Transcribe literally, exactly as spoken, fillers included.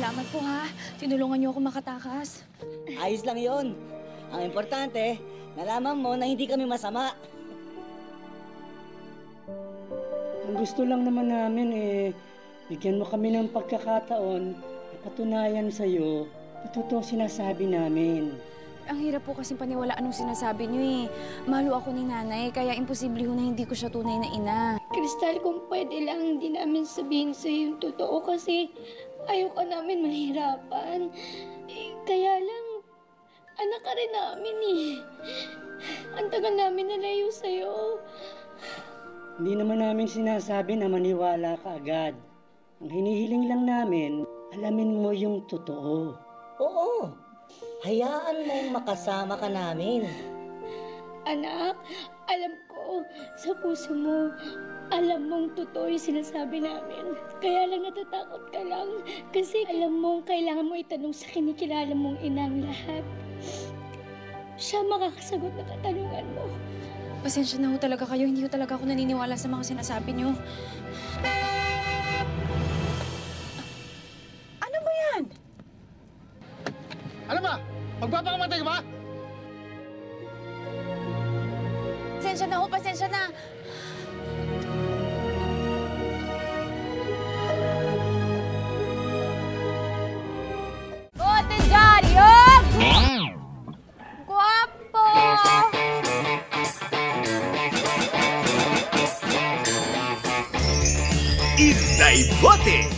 Salamat po ha. Tinulungan niyo ako makatakas. Ayos lang yon. Ang importante, nalaman mo na hindi kami masama. Ang gusto lang naman namin eh, bigyan mo kami ng pagkakataon na patunayan sa'yo na totoo sinasabi namin. Ang hirap po kasing paniwalaan nung sinasabi niyo eh. Malo ako ni nanay, kaya imposible ho na hindi ko siya tunay na ina. Kristal, kung pwede lang, hindi namin sabihin sa'yo yung totoo kasi ayaw ka namin mahirapan. Eh, kaya lang, anak ka rin namin eh. Ang tagal namin nalayo sa'yo. Hindi naman namin sinasabi na maniwala ka agad. Ang hinihiling lang namin, alamin mo yung totoo. Oo, hayaan mong makasama ka namin. Anak, alam ko, sa puso mo, alam mong totoo yung sinasabi namin. Kaya lang natatakot ka lang. Kasi alam mong kailangan mo itanong sa kinikilala mong inang lahat. Siya makakasagot na katanungan mo. Pasensya na ho talaga kayo. Hindi ho talaga ako naniniwala sa mga sinasabi niyo. Ano ba yan? Ano ba? Magpapakamatay ka ba? Pasensya na ho, pasensya na. Bote Diaryo! Guwapo! Inday Bote!